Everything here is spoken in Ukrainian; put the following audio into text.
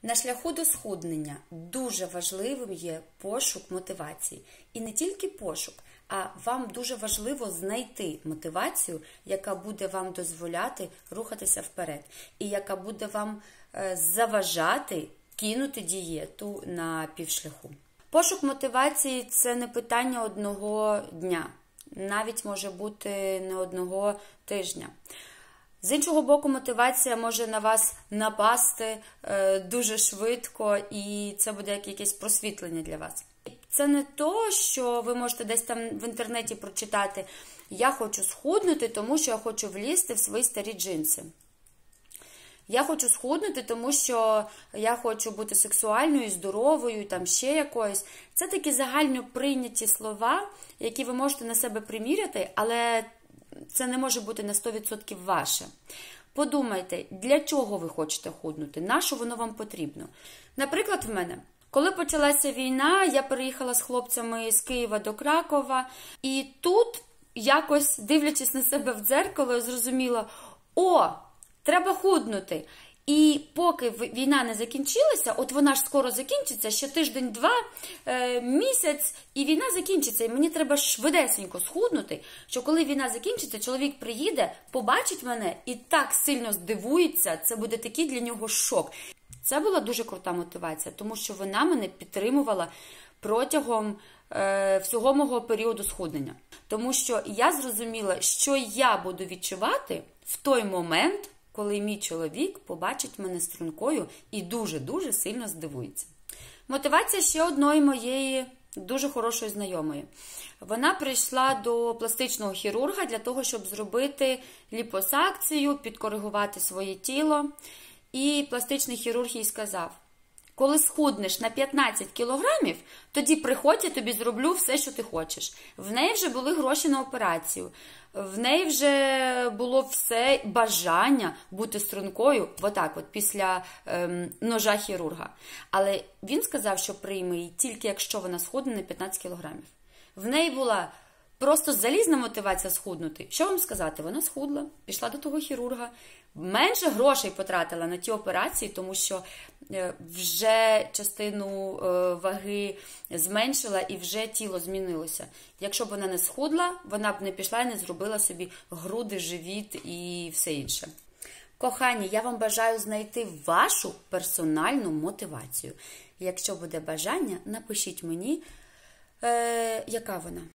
На шляху до схуднення дуже важливим є пошук мотивації. І не тільки пошук, а вам дуже важливо знайти мотивацію, яка буде вам дозволяти рухатися вперед. І яка буде вам заважати кинути дієту на півшляху. Пошук мотивації – це не питання одного дня. Навіть може бути не одного тижня. З іншого боку, мотивація може на вас напасти дуже швидко, і це буде якесь просвітлення для вас. Це не то, що ви можете десь там в інтернеті прочитати «Я хочу схуднути, тому що я хочу влізти в свої старі джинси». Я хочу схуднути, тому що я хочу бути сексуальною, здоровою, там ще якоюсь. Це такі загально прийняті слова, які ви можете на себе приміряти, але це не може бути на 100% ваше. Подумайте, для чого ви хочете худнути, на що воно вам потрібно. Наприклад, в мене, коли почалася війна, я переїхала з хлопцями з Києва до Кракова, і тут, якось дивлячись на себе в дзеркало, я зрозуміла, треба худнути. І поки війна не закінчилася, от вона ж скоро закінчиться, ще тиждень-два, місяць, і війна закінчиться. І мені треба швидесенько схуднути, що коли війна закінчиться, чоловік приїде, побачить мене і так сильно здивується, це буде такий для нього шок. Це була дуже крута мотивація, тому що вона мене підтримувала протягом всього мого періоду схуднення. Тому що я зрозуміла, що я буду відчувати в той момент, коли мій чоловік побачить мене стрункою і дуже-дуже сильно здивується. Мотивація ще одної моєї дуже хорошої знайомої. Вона прийшла до пластичного хірурга для того, щоб зробити ліпосакцію, підкоригувати своє тіло. І пластичний хірург їй сказав: коли схуднеш на 15 кілограмів, тоді приходь, я тобі зроблю все, що ти хочеш. В неї вже були гроші на операцію. В неї вже було все бажання бути стрункою, отак от, після ножа хірурга. Але він сказав, що прийме її тільки якщо вона схудне на 15 кілограмів. В неї була просто залізна мотивація схуднути. Що вам сказати? Вона схудла, пішла до того хірурга, менше грошей потратила на ті операції, тому що вже частину ваги зменшила і вже тіло змінилося. Якщо б вона не схудла, вона б не пішла і не зробила собі груди, живіт і все інше. Кохані, я вам бажаю знайти вашу персональну мотивацію. Якщо буде бажання, напишіть мені, яка вона.